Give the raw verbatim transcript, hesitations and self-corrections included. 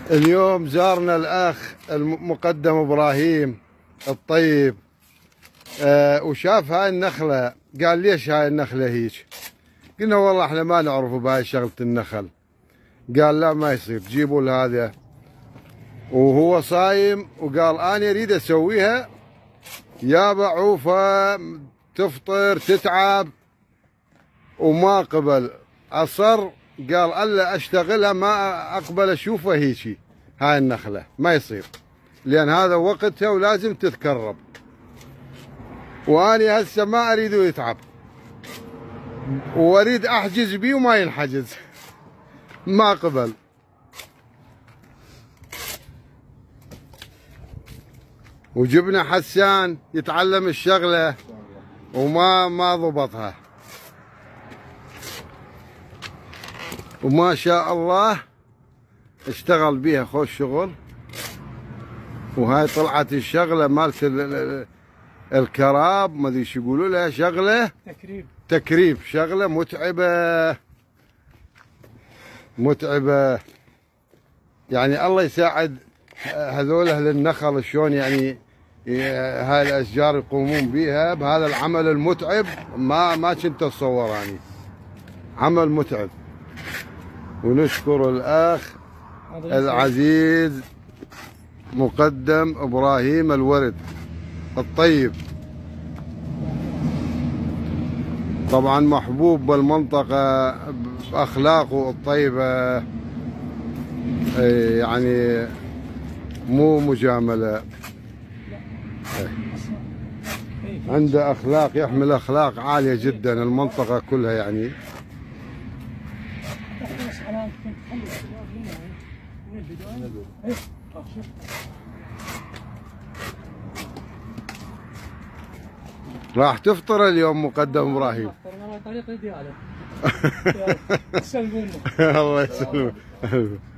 اليوم زارنا الأخ المقدم إبراهيم الطيب، آه وشاف هاي النخلة. قال ليش هاي النخلة هيك؟ قلنا والله احنا ما نعرف بهاي شغلة النخل. قال لا ما يصير، جيبوا لهذا. وهو صايم وقال انا اريد اسويها يا بعوفة تفطر تتعب، وما قبل. اصر قال الا اشتغلها ما اقبل اشوفها هيجي هاي النخلة، ما يصير لان هذا وقتها ولازم تتكرب، واني هسه ما اريده يتعب واريد احجز بيه وما ينحجز. ما قبل. وجبنا حسان يتعلم الشغلة وما ما ضبطها، وما شاء الله اشتغل بيها خوش شغل. وهاي طلعت الشغلة مالت الكراب، ما ادري شو يقولوا لها، شغلة تكريب تكريب، شغلة متعبة متعبة. يعني الله يساعد هذول اهل النخل شلون يعني هاي الاشجار يقومون بيها بهذا العمل المتعب. ما ما كنت اتصور يعني عمل متعب. ونشكر الاخ العزيز مقدم ابراهيم الورد الطيب، طبعا محبوب بالمنطقة بأخلاقه الطيبة، يعني مو مجاملة، عنده أخلاق، يحمل أخلاق عالية جدا المنطقة كلها يعني. راح تفطر اليوم مقدم ابراهيم. طريق يدي على الله يسلمك.